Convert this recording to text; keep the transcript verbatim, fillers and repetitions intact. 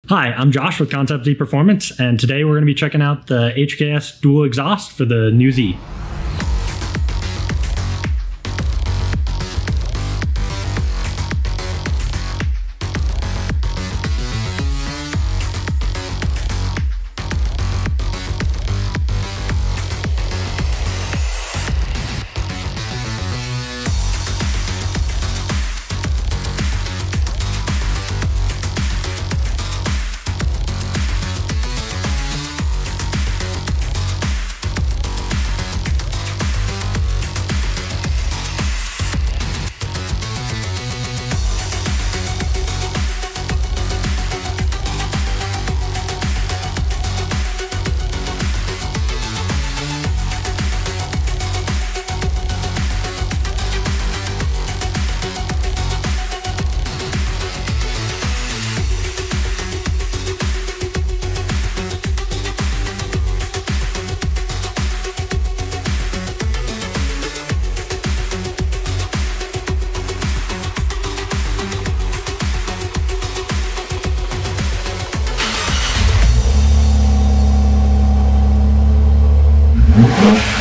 Hi, I'm Josh with Concept Z Performance, and today we're going to be checking out the H K S dual exhaust for the new Z. Mm-hmm.